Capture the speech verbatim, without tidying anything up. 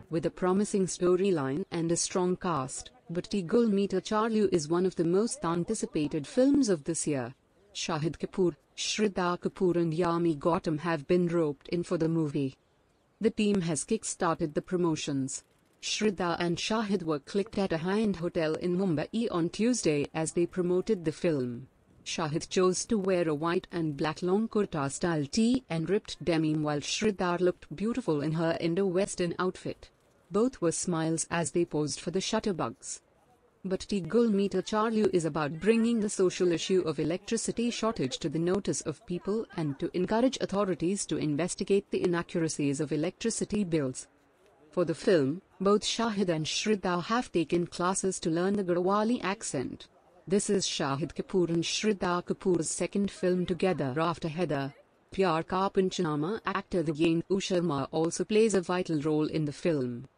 With a promising storyline and a strong cast, Batti Gul Meter Chalu is one of the most anticipated films of this year. Shahid Kapoor, Shraddha Kapoor and Yami Gautam have been roped in for the movie. The team has kick-started the promotions. Shraddha and Shahid were clicked at a high-end hotel in Mumbai on Tuesday as they promoted the film. Shahid chose to wear a white and black long kurta-style tee and ripped demim, while Shraddha looked beautiful in her indo-western outfit. Both were smiles as they posed for the shutterbugs. Batti Gul Meter Chalu is about bringing the social issue of electricity shortage to the notice of people and to encourage authorities to investigate the inaccuracies of electricity bills. For the film, both Shahid and Shraddha have taken classes to learn the Garhwali accent. This is Shahid Kapoor and Shraddha Kapoor's second film together after Heather. Pyar Ka Panchnama actor Yami Sharma also plays a vital role in the film.